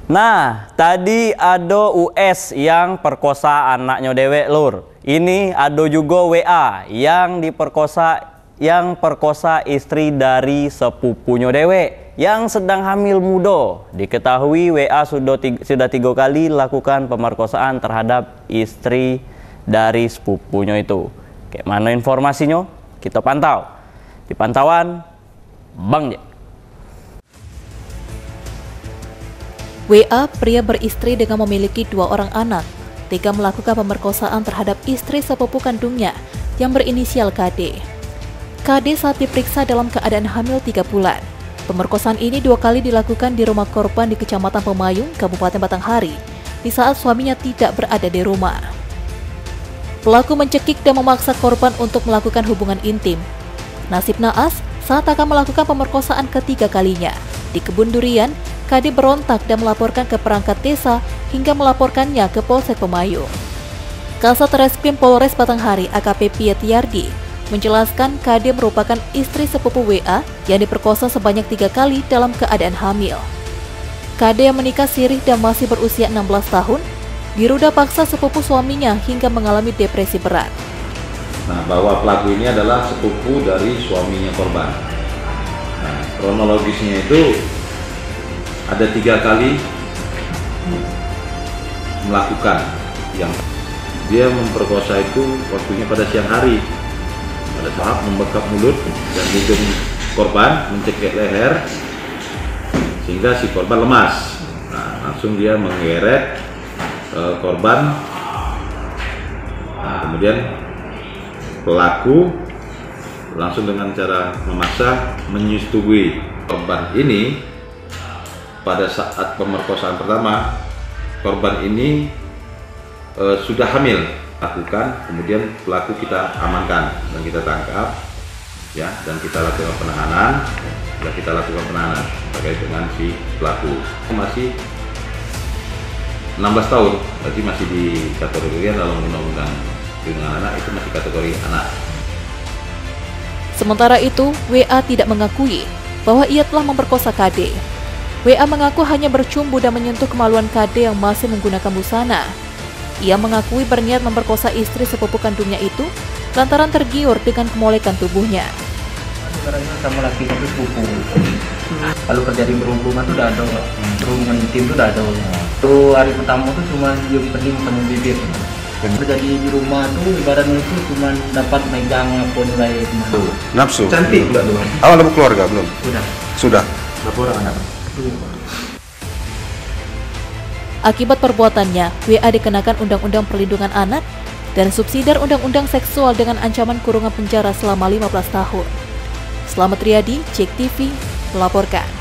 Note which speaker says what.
Speaker 1: Nah, tadi ada US yang perkosa anaknya dewek lur. Ini ada juga WA yang perkosa istri dari sepupunya dewek yang sedang hamil muda. Diketahui WA sudah 3 kali lakukan pemerkosaan terhadap istri dari sepupunya itu. Kayak mana informasinya? Kita pantau di pantauan Bang Jack.
Speaker 2: WA, pria beristri dengan memiliki 2 orang anak, tega melakukan pemerkosaan terhadap istri sepupu kandungnya yang berinisial KD. KD saat diperiksa dalam keadaan hamil 3 bulan. Pemerkosaan ini 2 kali dilakukan di rumah korban di Kecamatan Pemayung, Kabupaten Batanghari, di saat suaminya tidak berada di rumah. Pelaku mencekik dan memaksa korban untuk melakukan hubungan intim. Nasib naas saat akan melakukan pemerkosaan ketiga kalinya. Di kebun durian, KD berontak dan melaporkan ke perangkat desa hingga melaporkannya ke Polsek Pemayung. Kasat Reskrim Polres Batanghari AKP Pietiardi menjelaskan KD merupakan istri sepupu WA yang diperkosa sebanyak 3 kali dalam keadaan hamil. KD yang menikah sirih dan masih berusia 16 tahun, diruda paksa sepupu suaminya hingga mengalami depresi berat.
Speaker 3: Nah, bahwa pelaku ini adalah sepupu dari suaminya korban. Nah, kronologisnya itu ada 3 kali melakukan, yang dia memperkosa itu waktunya pada siang hari, pada saat membekap mulut dan hidung korban, mencekik leher sehingga si korban lemas. Nah, langsung dia menggeret korban. Nah, kemudian pelaku langsung dengan cara memaksa menyetujui korban ini. Pada saat pemerkosaan pertama, korban ini sudah hamil, kemudian pelaku kita amankan dan kita tangkap, ya, dan kita lakukan penahanan. Terkait dengan si pelaku. Masih 16 tahun, berarti masih dikategorikan dalam undang-undang perlindungan anak, itu masih kategori anak.
Speaker 2: Sementara itu, WA tidak mengakui bahwa ia telah memperkosa KD. WA mengaku hanya bercumbu dan menyentuh kemaluan KD yang masih menggunakan busana. Ia mengakui berniat memperkosa istri sepupu kandungnya itu lantaran tergiur dengan kemolekan tubuhnya.
Speaker 4: Karena sama laki itu sepupu. Kalau terjadi berhubungan tuh udah ada, berhubungan intim tuh udah ada. Tuh hari pertama tuh cuma nyium kening sama bibir. Terjadi di rumah tuh ibaratnya itu cuma dapat megang apa nilai
Speaker 5: nafsu.
Speaker 4: Cantik enggak tuh?
Speaker 5: Awal ada keluarga belum? Sudah.
Speaker 4: Berapa orang anak?
Speaker 2: Akibat perbuatannya, WA dikenakan Undang-Undang Perlindungan Anak dan subsidiar Undang-Undang Seksual dengan ancaman kurungan penjara selama 15 tahun. Selamat Riyadi, JEK TV, melaporkan.